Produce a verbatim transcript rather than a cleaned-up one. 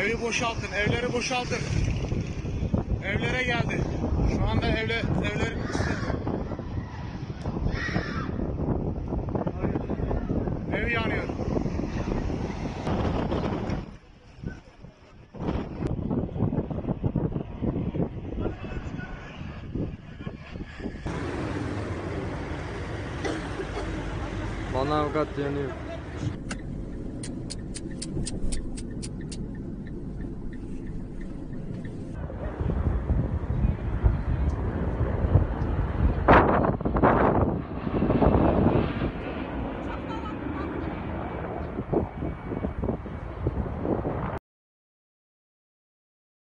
Köyü boşaltın, evleri boşaltın. Evlere geldi. Şu anda evle, evlerin üstünde. Ev yanıyor. Manavgat yanıyor.